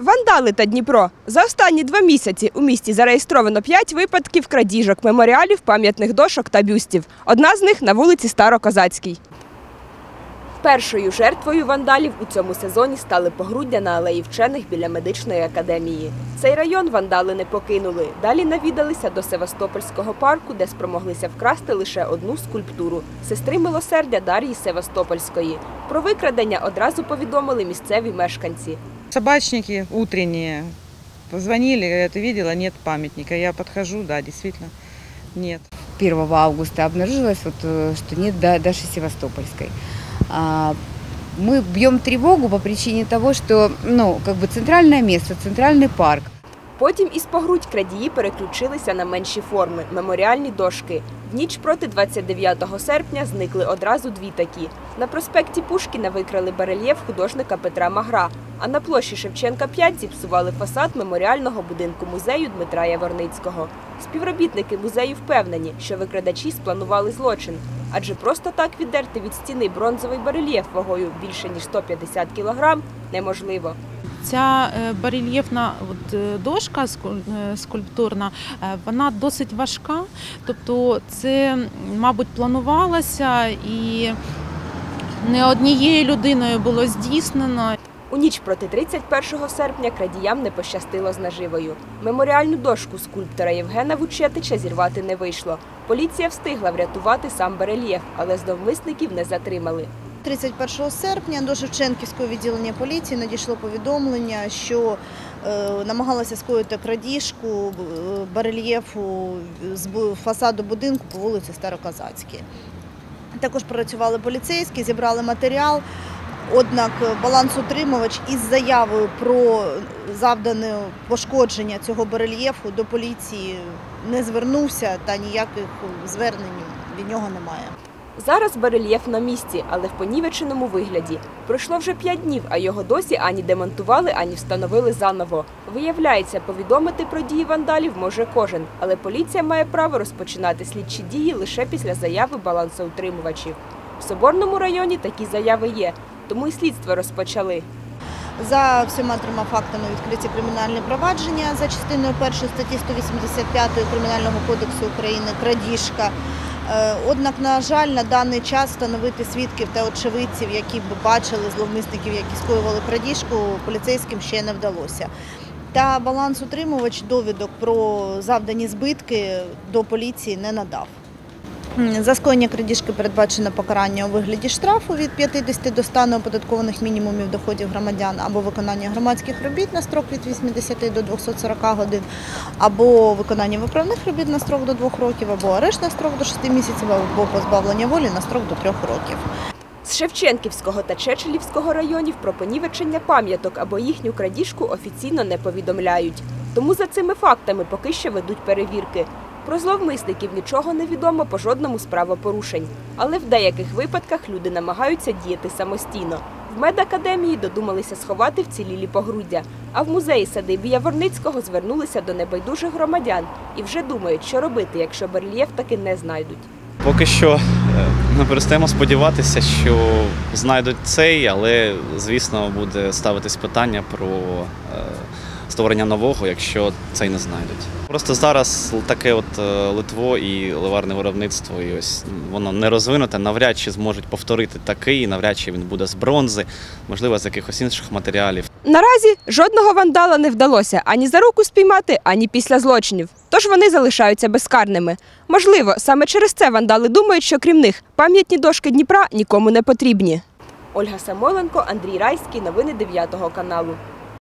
Вандали та Дніпро. За останні 2 місяці у місті зареєстровано 5 випадків крадіжок, меморіалів, пам'ятних дошок та бюстів. Одна з них на вулиці Старокозацькій. Першою жертвою вандалів у цьому сезоні стали погруддя на алеї вчених біля медичної академії. Цей район вандали не покинули. Далі навідалися до Севастопольського парку, де спромоглися вкрасти лише одну скульптуру – сестри милосердя Дар'ї Севастопольської. Про викрадення одразу повідомили місцеві мешканці. Собачники утренние позвонили, говорят, ты видела, нет памятника. Я подхожу, да, действительно, нет. 1 августа обнаружилось, что нет Даши Севастопольской. Мы бьем тревогу по причине того, что центральное место, центральный парк. Потім із погрудь крадії переключилися на менші форми – меморіальні дошки. В ніч проти 29 серпня зникли одразу 2 такі. На проспекті Пушкіна викрали барельєф художника Петра Магра, а на площі Шевченка, 5 зіпсували фасад меморіального будинку музею Дмитра Яворницького. Співробітники музею впевнені, що викрадачі спланували злочин. Адже просто так віддерти від стіни бронзовий барельєф вагою більше ніж 150 кг неможливо. Ця барельєфна дошка скульптурна, вона досить важка, тобто це, мабуть, планувалося і не однією людиною було здійснено. У ніч проти 31 серпня крадіям не пощастило з наживою. Меморіальну дошку скульптора Євгена Вучетича зірвати не вийшло. Поліція встигла врятувати сам барельєф, але зловмисників не затримали. 31 серпня до Шевченківського відділення поліції надійшло повідомлення, що намагалися скоїти крадіжку барельєфу з фасаду будинку по вулиці Старокозацькій. Також працювали поліцейські, зібрали матеріал, однак балансоутримувач із заявою про завдане пошкодження цього барельєфу до поліції не звернувся та ніяких звернень від нього немає. Зараз барельєф на місці, але в понівеченому вигляді. Пройшло вже 5 днів, а його досі ані демонтували, ані встановили заново. Виявляється, повідомити про дії вандалів може кожен, але поліція має право розпочинати слідчі дії лише після заяви балансоутримувачів. В Соборному районі такі заяви є, тому і слідство розпочали. За всіма 3 фактами відкриті кримінальні провадження за частиною 1 статті 185 Кримінального кодексу України «Крадіжка». Однак, на жаль, на даний час встановити свідків та очевидців, які б бачили зловмисників, які скоювали крадіжку, поліцейським ще не вдалося. Та балансоутримувач довідок про завдані збитки до поліції не надав. За скоєння крадіжки передбачено покарання у вигляді штрафу від 50 до 100 неоподаткованих мінімумів доходів громадян або виконання громадських робіт на строк від 80 до 240 годин, або виконання виправних робіт на строк до 2 років, або арешт на строк до 6 місяців, або позбавлення волі на строк до 3 років. З Шевченківського та Чечелівського районів про понівечення пам'яток або їхню крадіжку офіційно не повідомляють. Тому за цими фактами поки що ведуть перевірки. Про зловмисників нічого не відомо по жодному з правопорушень. Але в деяких випадках люди намагаються діяти самостійно. В медакадемії додумалися сховати вцілілі погруддя, а в музеї садибі Яворницького звернулися до небайдужих громадян і вже думають, що робити, якщо барельєф таки не знайдуть. Поки що ми перестаємо сподіватися, що знайдуть цей, але, звісно, буде ставитись питання про створення нового, якщо цей не знайдуть. Просто зараз таке литво і ливарне виробництво, і ось воно не розвинуте, навряд чи зможуть повторити такий, навряд чи він буде з бронзи, можливо, з якихось інших матеріалів. Наразі жодного вандала не вдалося ані за руку спіймати, ані після злочинів. Тож вони залишаються безкарними. Можливо, саме через це вандали думають, що крім них пам'ятні дошки Дніпра нікому не потрібні. Ольга Самойленко, Андрій Райський. Новини 9 каналу.